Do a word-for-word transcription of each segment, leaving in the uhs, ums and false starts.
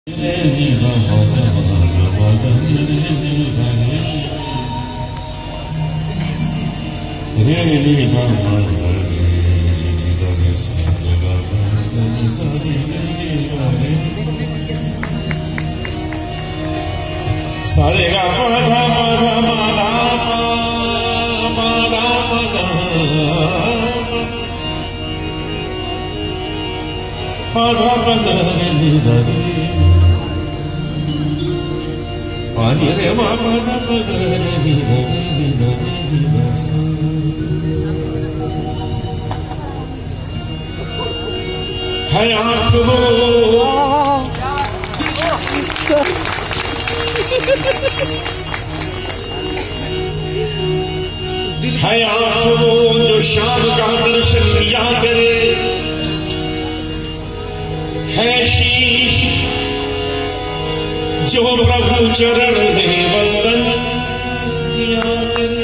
सारे गा मा धा मा धा मा धा मा धा मा धा मा धा मा धा रे नि धा रे पानी रे मा मा धा मा धा रे नि धा रे नि धा रे नि धा सा है आँख वो है आँख वो जो शाम का दर्शन किया करे, है शीश जो प्रभु चरण में वंदन किया करे।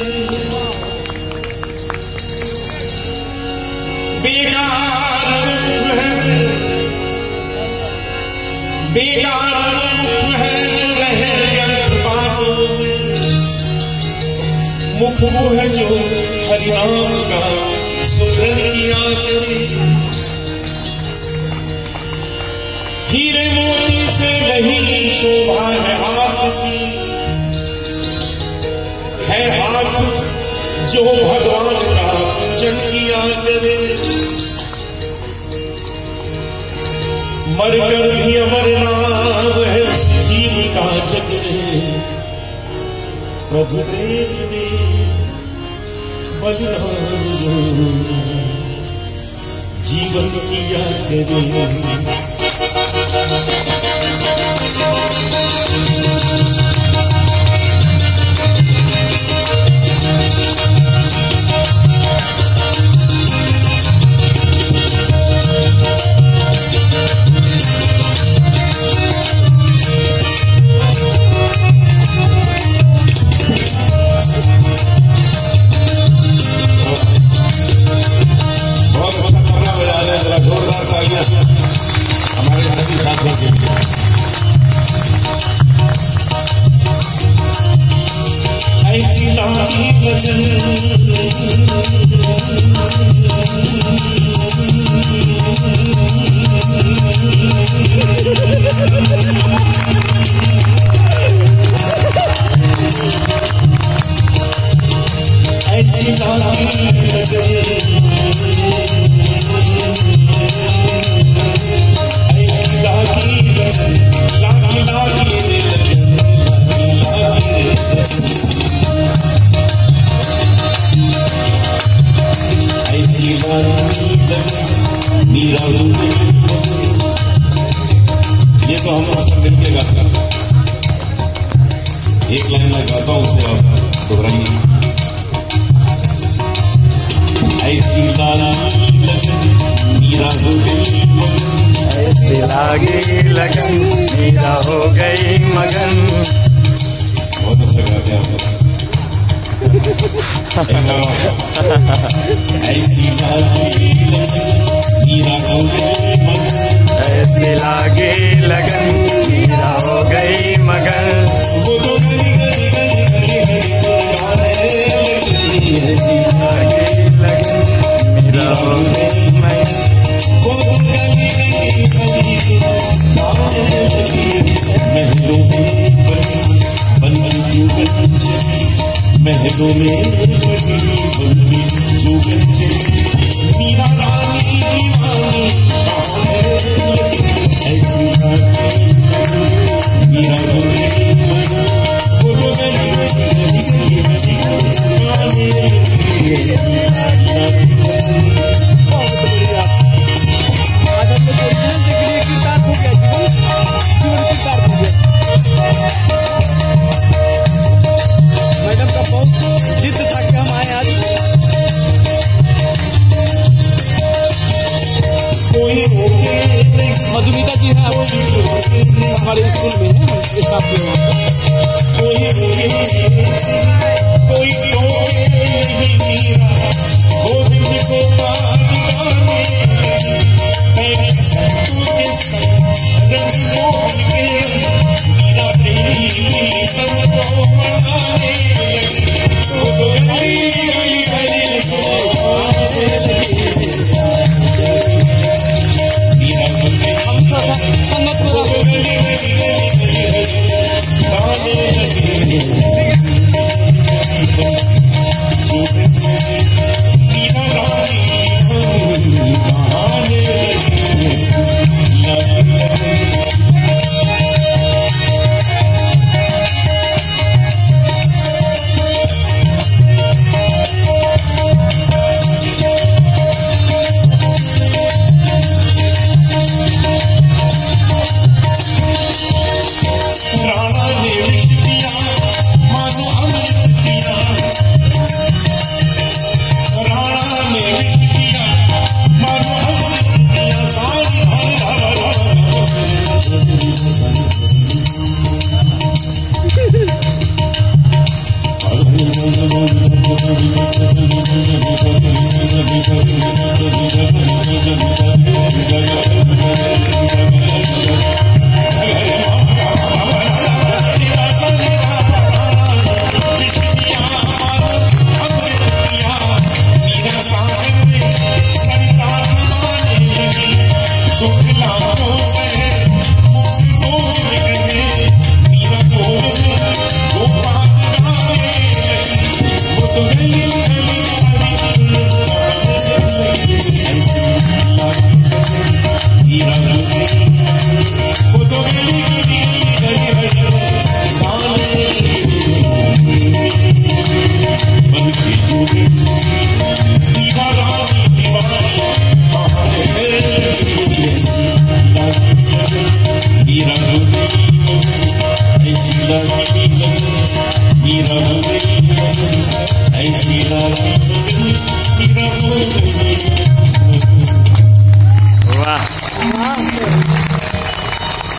बेकार है बेकार है रहे व्यर्थ बातों में, मुख वो है जो हरिनाम का सुमरन किया करे। हीरे मोती से नहीं शोभा है हाथ की, है हाथ जो भगवान का पूजन किया करे। मरकर भी अमर नाम है जीव का जग में, प्रभु देव ने बलिदान जीवन किया करे। हमारे सभी साथियों के लिए ऐसी लागी लगन ऐसी लागी लगन लागी लागी ऐसी मीरा। ये तो हम सब मिलके गाते हैं। एक लाइन में गाता हूं, उसे आप दोहराइए। ऐसी लागी लगन मीरा हो गई, ऐसे लागे लगन मीरा हो गई मगन। बहुत अच्छा गाते हैं आप। ऐसी लागे लगन मीरा हो गई मगन, ऐसे लागे लगन मीरा हो गई मगन। वो तो गली गली गली गली गाने लगी, ऐसी लागे लगन मीरा हो गई मगन। वो तो गली गली गली गाने लगी, महलों में बनी बनी जुगन चली, महलों में बनी बनी जुगन चली। मीरा रानी दीवानी ऐसी बातें मीरा हो गई मगन। वो तो गली गली गली गली गाने लगी। बहुत बढ़िया। आज हम लोग ओरिजिनल देख लिए किरदार हो गया, जीवन जीवन किरदार हो गया। मैडम का बहुत जिद था कि हम आए आज। कोई मधुमिता जी हैं हमारे स्कूल में है, स्टाफ में। कोई कोई नहीं मीरा गोविंद को पानी गाने, रंग मोहन के ऐसी लगी लगन मीरा हो गई लगन ऐसी लगी लगन मीरा हो गई। वाह।